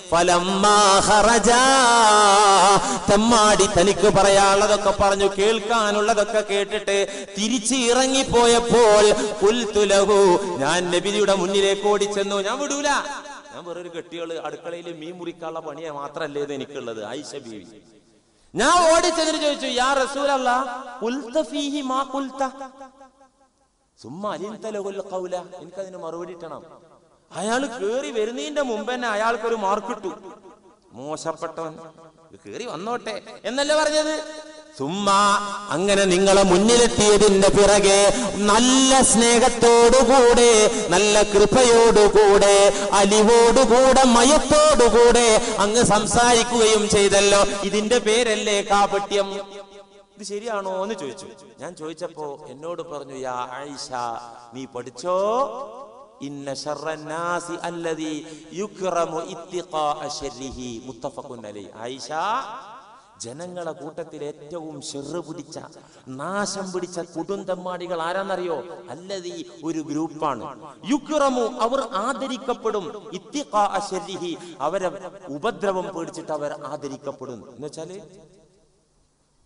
തെമ്മാടി തനിക്ക് പറയാനുള്ളതൊക്കെ പറഞ്ഞു, കേൾക്കാനുള്ളതൊക്കെ കേട്ടിട്ട് തിരിച്ച് ഇറങ്ങിപ്പോയപ്പോൾ ഖുൽതുലഹു, ഞാൻ നബിയുടെ മുന്നിലേക്ക് ഓടിച്ചെന്നു. ഞാൻ വിടൂല, ഞാൻ വേറൊരു കെട്ടികള് അടുക്കളയിൽ മീൻ മുറിക്കാനുള്ള പണിയെ മാത്രല്ലേ ഇത് എനിക്കുള്ളത്. ആയിഷ ബീവി, ഞാൻ ഓടിച്ചെന്നിട്ട് ചോദിച്ചു, യാ റസൂലല്ലാഹ് ഖുൽത ഫീഹി മാ ഖുൽത സുമ്മ അലിൻത ലഹുൽ ഖൗല. എനിക്കതിന് മറുപടി ഇട്ടണം. അയാൾ കേറി വരുന്നതിന്റെ മുമ്പ് തന്നെ അയാൾക്കൊരു മാർക്കിട്ടു. മോശപ്പെട്ടവൻ, കേറി വന്നോട്ടെ എന്നല്ലേ പറഞ്ഞത്. സുമ്മ, അങ്ങനെ നിങ്ങളെ മുന്നിലെത്തിയതിന്റെ പിറകെ നല്ല സ്നേഹത്തോടുകൂടെ, നല്ല കൃപയോടുകൂടെ, അലിവോടുകൂടെ, മയത്തോടുകൂടെ അങ്ങ് സംസാരിക്കുകയും ചെയ്തല്ലോ. ഇതിന്റെ പേരല്ലേ കാപട്യം? ഇത് ശരിയാണോ എന്ന് ചോദിച്ചു. ഞാൻ ചോദിച്ചപ്പോ എന്നോട് പറഞ്ഞു, യാ ആയിഷ, നീ പഠിച്ചോ, ഇന്ന ശർറന്നാസി അല്ലദീ യുക്റമു ഇത്തിഖാഅ ശർരിഹി മുത്തഫഖുൻ അലൈഹി. ആയിഷ, ജനങ്ങളെ കൂട്ടത്തിൽ ഏറ്റവും ശർറ് പിടിച്ച, നാശം പിടിച്ച കൊടുന്തമ്മാടികൾ ആരാന്നറിയോ? അല്ലദീ, ഒരു ഗ്രൂപ്പാണ്. യുക്റമു, അവർ ആദരിക്കപ്പെടും. ഇത്തിഖാഅ ശർരിഹി, അവരെ ഉപദ്രവം പേടിച്ചിട്ട് അവർ ആദരിക്കപ്പെടും. എന്നുവെച്ചാല്, അവരെ ഉപദ്രവം പേടിച്ചിട്ട് അവർ ആദരിക്കപ്പെടും. എന്നുവെച്ചാല്,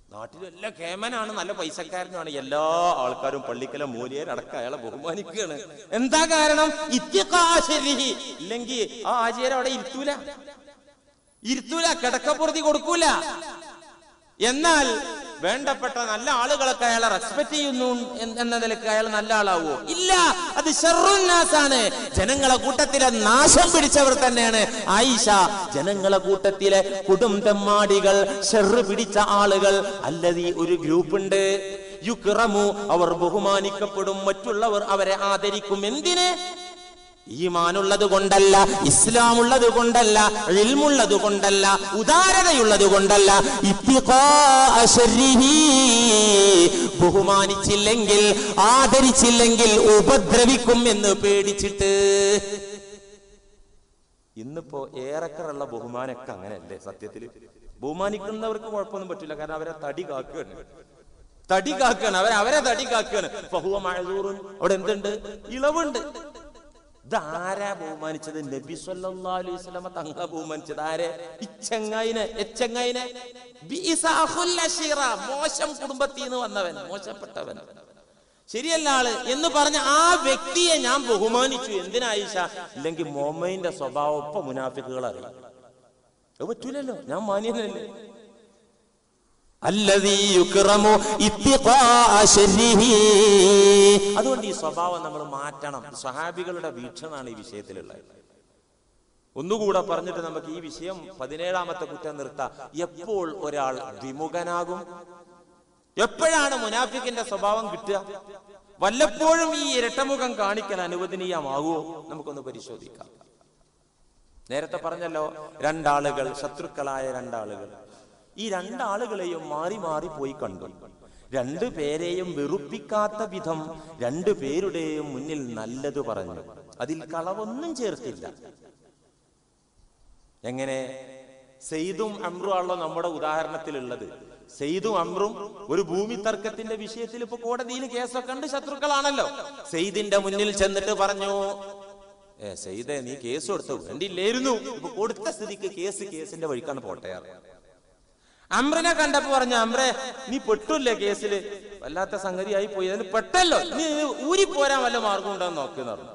നാട്ടിലെല്ലാം കേമനാണ്, നല്ല പൈസക്കാരനാണ്. എല്ലാ ആൾക്കാരും പള്ളിക്കല മൂലിയരടക്കം അയാളെ ബഹുമാനിക്കുകയാണ്. എന്താ കാരണം? ഇല്ലെങ്കിൽ ആ ആചാരം അവിടെ ഇരുത്തൂല, കിടക്കപ്പുറത്തി കൊടുക്കൂല. എന്നാൽ വേണ്ടപ്പെട്ട നല്ല ആളുകളൊക്കെ അയാളെ റെസ്പെക്ട് ചെയ്യുന്നു എന്ന നിലക്ക് അയാൾ നല്ല ആളാവോ? ഇല്ല, അത് ശർറുന്നാസാണ്. ജനങ്ങളെ കൂട്ടത്തിലെ നാശം പിടിച്ചവർ തന്നെയാണ് ആയിഷ. ജനങ്ങളെ കൂട്ടത്തിലെ കുടുംബമാടികൾ, ഷർറ് പിടിച്ച ആളുകൾ. അല്ലതി ഒരു ഗ്രൂപ്പ് ഉണ്ട്, യുക്റമു, അവർ ബഹുമാനിക്കപ്പെടും, മറ്റുള്ളവർ അവരെ ആദരിക്കും. എന്തിന്? ഈമാനുള്ളത് കൊണ്ടല്ല, ഇസ്ലാമുള്ളത് കൊണ്ടല്ല, ഇൽമുള്ളത് കൊണ്ടല്ല, ഉദാരതയുള്ളത് കൊണ്ടല്ല. ബഹുമാനിച്ചില്ലെങ്കിൽ, ആദരിച്ചില്ലെങ്കിൽ ഉപദ്രവിക്കും എന്ന് പേടിച്ചിട്ട്. ഇന്നിപ്പോ ഏറെക്കുള്ള ബഹുമാനൊക്കെ അങ്ങനെയല്ലേ? സത്യത്തില് ബഹുമാനിക്കുന്നവർക്ക് കുഴപ്പമൊന്നും പറ്റില്ല, കാരണം അവരെ തടി കാക്കുകയാണ്, അവരെ തടി കാക്കുകയാണ്. ഫഹുവ മഅ്സൂറുൻ, അവിടെ എന്തുണ്ട്? ഇളവുണ്ട്. ഇതാരാ ബഹുമാനിച്ചത്? നബി സല്ലല്ലാഹു അലൈഹി വസല്ലം തങ്ങളെ ബഹുമാനിച്ചത്. ആരെ? എച്ചങ്ങായിനെ. മോശം കുടുംബത്തിൽ നിന്ന് വന്നവൻ, മോശപ്പെട്ടവൻ, ശരിയല്ല ആള് എന്ന് പറഞ്ഞ ആ വ്യക്തിയെ ഞാൻ ബഹുമാനിച്ചു. എന്തിനായിഷ? ഇല്ലെങ്കിൽ മുഅ്മിനിന്റെ സ്വഭാവം ഇപ്പൊ മുനാഫിക്കുകൾ അറിയാം. അത് പറ്റൂലല്ലോ, ഞാൻ മാന്യനല്ലേ. അതുകൊണ്ട് ഈ സ്വഭാവം നമ്മൾ മാറ്റണം. സ്വഹാബികളുടെ വീക്ഷണമാണ് ഈ വിഷയത്തിലുള്ളത്. ഒന്നുകൂടെ പറഞ്ഞിട്ട് നമുക്ക് ഈ വിഷയം 17ാമത്തെ കുറ്റം നിർത്താം. എപ്പോൾ ഒരാൾ ദ്വിമുഖനാകും? എപ്പോഴാണ് മുനാഫിക്കിന്റെ സ്വഭാവം കിട്ടുക? വല്ലപ്പോഴും ഈ ഇരട്ടമുഖം കാണിക്കൽ അനുവദനീയമാകുമോ? നമുക്കൊന്ന് പരിശോധിക്കാം. നേരത്തെ പറഞ്ഞല്ലോ, രണ്ടാളുകൾ, ശത്രുക്കളായ രണ്ടാളുകൾ. ഈ രണ്ടാളുകളെയും മാറി മാറി പോയി കണ്ടു. രണ്ടുപേരെയും വെറുപ്പിക്കാത്ത വിധം രണ്ടുപേരുടെയും മുന്നിൽ നല്ലത് പറഞ്ഞു. അതിൽ കളവൊന്നും ചേർത്തില്ല. എങ്ങനെ? സെയ്ദും അമ്രും ആണല്ലോ നമ്മുടെ ഉദാഹരണത്തിലുള്ളത്. സെയ്ദും അമ്രും ഒരു ഭൂമി തർക്കത്തിന്റെ വിഷയത്തിൽ ഇപ്പൊ കോടതിയിൽ കേസൊക്കെ ഉണ്ട്, ശത്രുക്കളാണല്ലോ. സെയ്ദിന്റെ മുന്നിൽ ചെന്നിട്ട് പറഞ്ഞു, സെയ്ദേ, നീ കേസ് കൊടുത്തു, വേണ്ടിയില്ലായിരുന്നു, ഇപ്പൊ കൊടുത്ത സ്ഥിതിക്ക് കേസിന്റെ വഴിക്കാണ് പോട്ടയാറ്. അമ്രനെ കണ്ടപ്പോ പറഞ്ഞു, അമ്രെ, നീ പെട്ടില്ലേ കേസില്? വല്ലാത്ത സംഗതിയായി പോയി, അതിന് പെട്ടല്ലോ, നീ ഊരിപ്പോരാൻ വല്ല മാർഗം ഉണ്ടോന്ന് നോക്കുന്നു പറഞ്ഞു.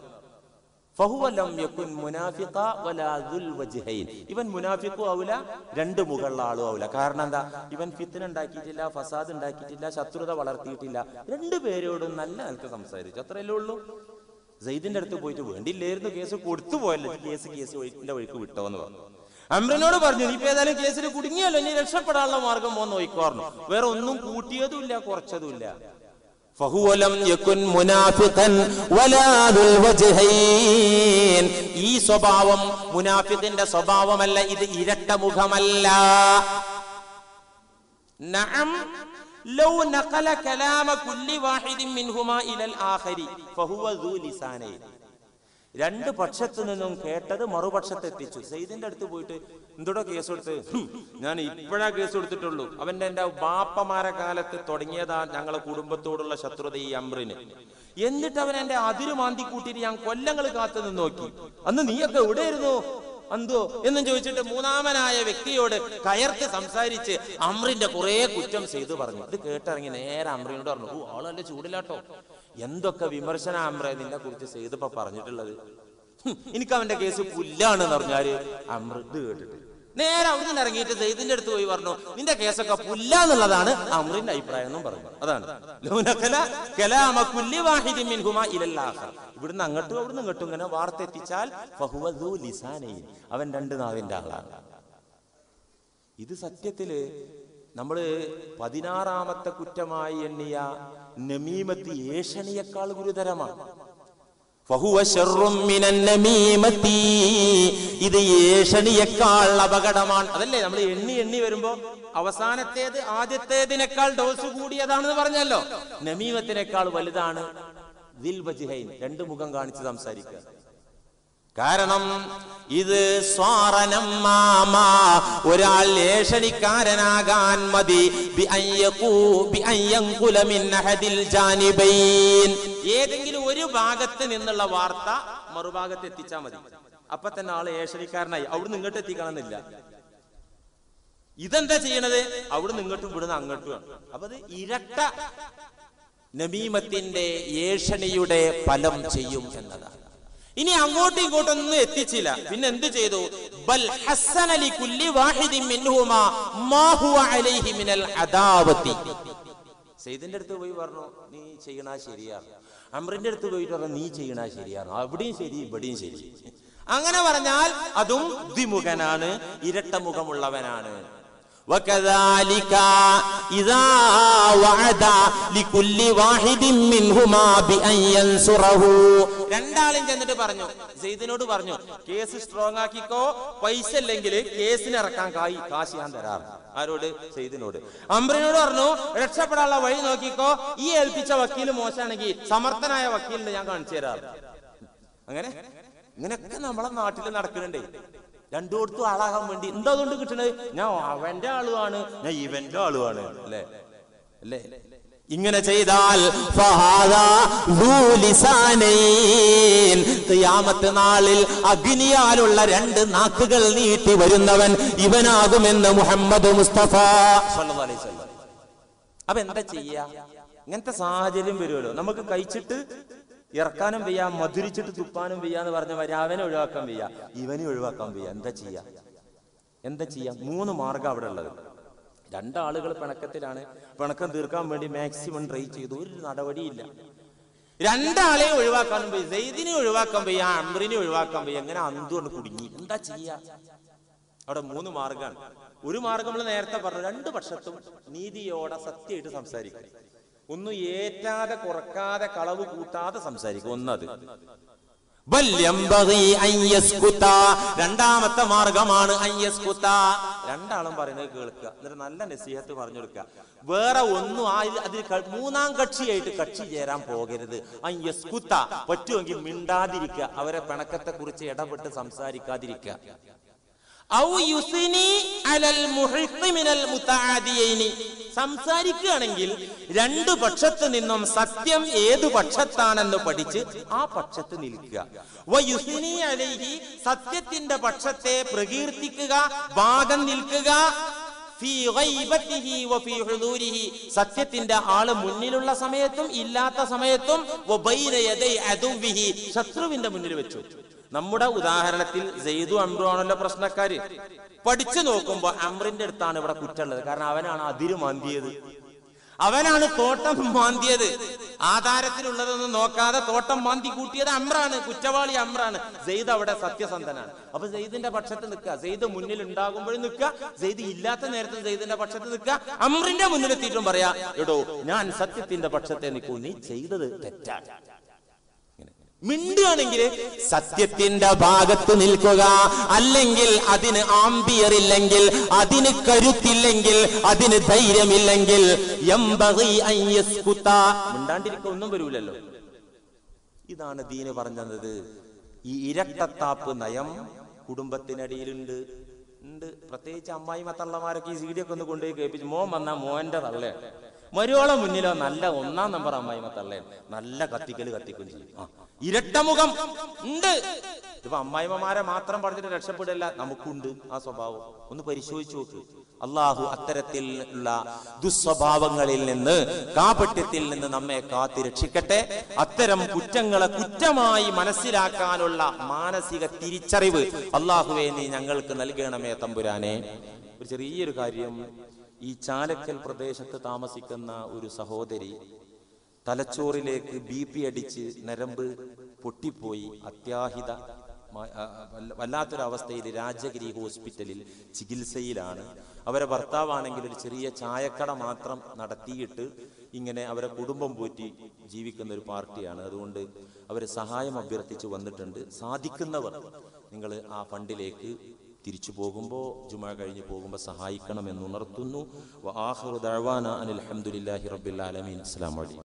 ഇവൻ മുനാഫിഖും ആവൂല, രണ്ട് മുകളിലുള്ള ആളും ആവൂല. കാരണം എന്താ? ഇവൻ ഫിത്ന ഉണ്ടാക്കിയിട്ടില്ല, ഫസാദ് ഉണ്ടാക്കിയിട്ടില്ല, ശത്രുത വളർത്തിയിട്ടില്ല. രണ്ടുപേരോടും നല്ല നിലക്ക് സംസാരിച്ചു, അത്രയല്ലേ ഉള്ളൂ. സെയ്ദിന്റെ അടുത്ത് പോയിട്ട് വേണ്ടിയില്ലായിരുന്നു, കേസ് കൊടുത്തു പോയല്ലോ, കേസിന്റെ വഴിക്ക് വിട്ടോന്ന് പറഞ്ഞു. അമ്രനോട് പറഞ്ഞു, നീ ഇപ്പൊ ഏതായാലും കേസിൽ കുടുങ്ങിയല്ലോ, ഇനി രക്ഷപ്പെടാനുള്ള മാർഗം പോന്ന് നോക്കിക്കോർന്നു. വേറെ ഒന്നും കൂട്ടിയതുമില്ല, കുറച്ചതുമില്ല. ഈ സ്വഭാവം മുനാഫിഖിന്റെ സ്വഭാവമല്ല, ഇത് ഇരട്ട മുഖമല്ല. നഅം ലൗ നഖല കലാമ കുല്ലി വാഹിദിൻ മിൻഹുമാ ഇലൽ ആഖരി ഫഹുവ ദൂ ലിസാനൈൻ. രണ്ട് പക്ഷത്തു നിന്നും കേട്ടത് മറുപക്ഷത്ത് എത്തിച്ചു. സെയ്ദിന്റെ അടുത്ത് പോയിട്ട്, എന്തോടോ കേസ് കൊടുത്ത്? ഞാൻ ഇപ്പോഴാ കേസ് കൊടുത്തിട്ടുള്ളൂ. എന്റെ ബാപ്പമാരെ കാലത്ത് തുടങ്ങിയതാ ഞങ്ങളെ കുടുംബത്തോടുള്ള ശത്രുത ഈ അമ്രിന്. എന്നിട്ട് അവൻ എന്റെ അതിര് മാന്തി കൂട്ടിയിട്ട് ഞാൻ കൊല്ലങ്ങൾ കാത്തു നിന്ന് നോക്കി. അന്ന് നീയൊക്കെ എവിടെയായിരുന്നു എന്തോ എന്നും ചോദിച്ചിട്ട് മൂന്നാമനായ വ്യക്തിയോട് കയർത്ത് സംസാരിച്ച് അമ്രിന്റെ കുറെ കുറ്റം ചെയ്തു പറഞ്ഞു. ഇത് കേട്ടിറങ്ങി നേരെ അമ്രിനോട് പറഞ്ഞു, ആളല്ല ചൂടില്ലാട്ടോ, എന്തൊക്കെ വിമർശന അമ്ര നിന്നെ കുറിച്ച് ചെയ്തപ്പോ പറഞ്ഞിട്ടുള്ളത്. എനിക്ക് അവന്റെ കേസ് പുല്ലാണെന്ന് പറഞ്ഞാല് അമ്ര ഇത് കേട്ടിട്ട് നേരെ അവിടെ നിന്ന് ഇറങ്ങിയിട്ട് സെയ്ദിന്റെ അടുത്ത് പോയി പറഞ്ഞു, നിന്റെ കേസൊക്കെ പുല്ലാന്നുള്ളതാണ് അമ്രിന്റെ അഭിപ്രായം എന്നും പറഞ്ഞു. അതാണ് ഇവിടുന്ന് അങ്ങോട്ടും അവിടുന്ന് ഇങ്ങോട്ടും ഇങ്ങനെ വാർത്ത എത്തിച്ചാൽ അവൻ രണ്ട് നാവിന്റെ ആളാണ്. ഇത് സത്യത്തില് നമ്മള് 16ാമത്തെ കുറ്റമായി എണ്ണിയ നമീമത്ത് ഏഷണിയേക്കാൾ ഗുരുതരമാണ്. ഇത് ഏഷണിയേക്കാൾ അപകടമാണ്. അതല്ലേ നമ്മൾ എണ്ണി വരുമ്പോ അവസാനത്തേത് ആദ്യത്തേതിനേക്കാൾ ഡോസ് കൂടിയതാണെന്ന് പറഞ്ഞല്ലോ. നമീമത്തിനേക്കാൾ വലുതാണ് ദിൽ വജ്ഹൈൻ, രണ്ട് മുഖം കാണിച്ച് സംസാരിക്കുക. കാരണം ഇത് ഒരാൾ ഏഷണിക്കാരനാകാൻ മതി. ഏതെങ്കിലും ഒരു ഭാഗത്ത് നിന്നുള്ള വാർത്ത മറുഭാഗത്ത് എത്തിച്ചാൽ മതി, അപ്പൊ തന്നെ ആള് ഏഷണിക്കാരനായി. അവിടുന്ന് ഇങ്ങോട്ട് എത്തിക്കണമെന്നില്ല. ഇതെന്താ ചെയ്യണത്? അവിടുന്ന് ഇങ്ങോട്ടും ഇവിടുന്ന് അങ്ങോട്ടുമാണ്. അപ്പൊ അത് ഇരട്ട നമീമത്തിന്റെ ഏഷണിയുടെ ഫലം ചെയ്യും എന്നതാണ്. ഇനി അങ്ങോട്ടും ഇങ്ങോട്ടൊന്നും എത്തിച്ചില്ല, പിന്നെ എന്ത് ചെയ്തു? ബൽ ഹസ്സന ലികുല്ലി വാഹിദിൻ മിൻഹുമാ മാ ഹുവ അലൈഹി മിനൽ അദാവതി. സയ്യിദിന്റെ അടുത്ത് പോയി പറഞ്ഞു, നീ ചെയ്യണ ശരിയാണ്. അംറിന്റെ അടുത്ത് പോയിട്ട് പറഞ്ഞു, നീ ചെയ്യണ ശരിയാണ്. അവിടെയും ശരി, ഇവിടെയും ശരി. അങ്ങനെ പറഞ്ഞാൽ അതും ദ്വിമുഖനാണ്, ഇരട്ട മുഖമുള്ളവനാണ്. وكذلك إذا وعد لكل واحد منهما بأن ينصره. രണ്ടാളും ചെന്നിട്ട് പറഞ്ഞു, സെയ്ദിനോട് പറഞ്ഞു, കേസ് സ്ട്രോങ് ആക്കിക്കോ, പൈസ ഇല്ലെങ്കിൽ കേസിന് ഇറക്കാൻ കാശ് ഞാൻ തരാറ്. ആരോട്? സെയ്ദിനോട്. അംറിനോട് പറഞ്ഞു, രക്ഷപ്പെടാനുള്ള വഴി നോക്കിക്കോ, ഈ ഏൽപ്പിച്ച വക്കീൽ മോശമാണെങ്കിൽ സമർത്ഥനായ വക്കീലിന് ഞാൻ കാണിച്ചു തരാറ്. ഇങ്ങനെയൊക്കെ നമ്മളെ നാട്ടിൽ നടക്കുന്നുണ്ടേ. രണ്ടുകൊടുത്തും ആളാകാൻ വേണ്ടി. എന്താ അതുകൊണ്ട് കിട്ടണത്? ഞാൻ അവന്റെ ആളുമാണ്, ഞാൻ ഇവന്റെ ആളുമാണ്. അല്ലേ? ഇങ്ങനെ ചെയ്താൽ ഖിയാമത്ത് നാളിൽ അഗ്നിയാലുള്ള 2 നാക്കുകൾ നീട്ടി വരുന്നവൻ ഇവനാകുമെന്ന് മുഹമ്മദ് മുസ്തഫ സല്ലല്ലാഹു അലൈഹി വസല്ലം. അപ്പൊ എന്താ ചെയ്യാ? ഇങ്ങനത്തെ സാഹചര്യം വരുമല്ലോ. നമുക്ക് കഴിച്ചിട്ട് ഇറക്കാനും വയ്യ, മധുരിച്ചിട്ട് തുപ്പാനും വയ്യ എന്ന് പറഞ്ഞ മാതിരി അവനെ ഒഴിവാക്കാൻ വയ്യ, ഇവനെ ഒഴിവാക്കാൻ വയ്യ. എന്താ ചെയ്യാ? 3 മാർഗം അവിടെ ഉള്ളത്. 2 ആളുകൾ പിണക്കത്തിലാണ്. പിണക്കം തീർക്കാൻ വേണ്ടി മാക്സിമം ട്രൈ ചെയ്തു, ഒരു നടപടിയില്ല. 2 ആളെ ഒഴിവാക്കാനും വയ്യ, സെയ്ദിനെ ഒഴിവാക്കാൻ വയ്യ, അംറിനെ ഒഴിവാക്കാൻ വയ്യ. എങ്ങനെ അന്തുകൊണ്ട് കുടുങ്ങി. എന്താ ചെയ്യാ? അവിടെ 3 മാർഗമാണ്. ഒരു മാർഗം നമ്മൾ നേരത്തെ പറഞ്ഞു, 2 പക്ഷത്തും നീതിയോടെ സത്യമായിട്ട് സംസാരിക്കും. ഒന്നും ഏറ്റാതെ കുറക്കാതെ കളവ് കൂട്ടാതെ സംസാരിക്കും. ഒന്നത്. രണ്ടാമത്തെ മാർഗമാണ് അയ്യസ്കുത. 2 ആളും പറയുന്നത് കേൾക്കുക, എന്നിട്ട് നല്ല നസീഹത്ത് പറഞ്ഞു കൊടുക്കുക. വേറെ ഒന്നും അതിൽ 3-ാം കക്ഷിയായിട്ട് കക്ഷി ചേരാൻ പോകരുത്. അയ്യസ്കുത, പറ്റുമെങ്കിൽ മിണ്ടാതിരിക്കുക, അവരെ പിണക്കത്തെ കുറിച്ച് ഇടപെട്ട് സംസാരിക്കാതിരിക്കുക. സംസാരിക്കുകയാണെങ്കിൽ 2 പക്ഷത്ത് നിന്നും സത്യം ഏതു പക്ഷത്താണെന്ന് പഠിച്ച് ആ പക്ഷത്ത് നിൽക്കുക. സത്യത്തിന്റെ പക്ഷത്തെ പ്രകീർത്തിക്കുക, ഭാഗം നിൽക്കുക. സത്യത്തിന്റെ ആള് മുന്നിലുള്ള സമയത്തും ഇല്ലാത്ത സമയത്തും ശത്രുവിന്റെ മുന്നിൽ വെച്ചു. നമ്മുടെ ഉദാഹരണത്തിൽ സെയ്ദും അംറും ആണല്ലോ പ്രശ്നക്കാര്. പഠിച്ചു നോക്കുമ്പോ അംറിന്റെ അടുത്താണ് ഇവിടെ കുറ്റമുള്ളത്. കാരണം അവനാണ് അതിര് മാന്തിയത്, അവനാണ് തോട്ടം മാന്തിയത്. ആധാരത്തിലുള്ളതൊന്നും നോക്കാതെ തോട്ടം മാന്തി കൂട്ടിയത് അംറാണ്, കുറ്റവാളി അംറാണ്. സെയ്ദ് അവിടെ സത്യസന്ധനാണ്. അപ്പൊ സെയ്ദിന്റെ പക്ഷത്ത് നിൽക്കുക. സെയ്ദ് മുന്നിൽ ഉണ്ടാകുമ്പോഴും നിൽക്കുക, സെയ്ദ് ഇല്ലാത്ത നേരത്തെ സെയ്ദിന്റെ പക്ഷത്ത് നിൽക്കുക. അംറിന്റെ മുന്നിലെത്തിയിട്ടും പറയാ, എടോ ഞാൻ സത്യത്തിന്റെ പക്ഷത്തെ നിൽക്കൂ, നീ ചെയ്തത് തെറ്റാണ്. മിണ്ടുകയാണെങ്കിൽ സത്യത്തിന്റെ ഭാഗത്ത് നിൽക്കുക. അല്ലെങ്കിൽ അതിന് ആംബിയർ ഇല്ലെങ്കിൽ, അതിന് കരുത്തില്ലെങ്കിൽ, അതിന് ധൈര്യമില്ലെങ്കിൽ മിണ്ടാണ്ടിരിക്കുക ഒന്നും വരൂലല്ലോ. ഇതാണ് ദീന് പറഞ്ഞത്. ഈ ഇരട്ടത്താപ്പ് നയം കുടുംബത്തിനടിയിലുണ്ട്. പ്രത്യേകിച്ച് അമ്മായി മത്തള്ളമാരൊക്കെ ഈ സീഡിയൊക്കെ ഒന്ന് കൊണ്ടുപോയി കേൾപ്പിച്ചു. മോൻ വന്നാ മോന്റെ തള്ളേ, മരുവോളം മുന്നിലോ നല്ല 1-ാം നമ്പർ അമ്മായി മത്തള്ളേ, നല്ല കത്തിക്കും ചെയ്യും. ഇരട്ടമുഖം ഉണ്ട്. ഇപ്പൊ അമ്മായിമ്മമാരെ മാത്രം പറഞ്ഞിട്ട് രക്ഷപ്പെടില്ല, നമുക്കുണ്ട് ആ സ്വഭാവം. ഒന്ന് പരിശോധിച്ചു നോക്ക്. അള്ളാഹു അത്തരത്തിലുള്ള ദുസ്വഭാവങ്ങളിൽ നിന്ന്, കാപട്യത്തിൽ നിന്ന് നമ്മെ കാത്തിരക്ഷിക്കട്ടെ. അത്തരം കുറ്റങ്ങളെ കുറ്റമായി മനസ്സിലാക്കാനുള്ള മാനസിക തിരിച്ചറിവ് അള്ളാഹുവേ നീ ഞങ്ങൾക്ക് നൽകണമേ തമ്പുരാനെ. ഒരു ചെറിയൊരു കാര്യം. ഈ ചാലക്കൽ പ്രദേശത്ത് താമസിക്കുന്ന ഒരു സഹോദരി തലച്ചോറിലേക്ക് BP അടിച്ച് നരമ്പ് പൊട്ടിപ്പോയി അത്യാഹിത വല്ലാത്തൊരവസ്ഥയിൽ രാജഗിരി ഹോസ്പിറ്റലിൽ ചികിത്സയിലാണ്. അവരെ ഭർത്താവാണെങ്കിൽ ഒരു ചെറിയ ചായക്കട മാത്രം നടത്തിയിട്ട് ഇങ്ങനെ അവരെ കുടുംബം പോറ്റി ജീവിക്കുന്ന ഒരു പാർട്ടിയാണ്. അതുകൊണ്ട് അവർ സഹായം അഭ്യർത്ഥിച്ച് വന്നിട്ടുണ്ട്. സാധിക്കുന്നവർ നിങ്ങൾ ആ ഫണ്ടിലേക്ക് തിരിച്ചു പോകുമ്പോൾ, ജുമാ കഴിഞ്ഞ് പോകുമ്പോൾ സഹായിക്കണമെന്ന് ഉണർത്തുന്നു. വആഖിറു ദഅ്വാനാ അനിൽ ഹംദുലില്ലാഹി റബ്ബിൽ ആലമീൻ. അസ്സലാമു അലൈക്കും.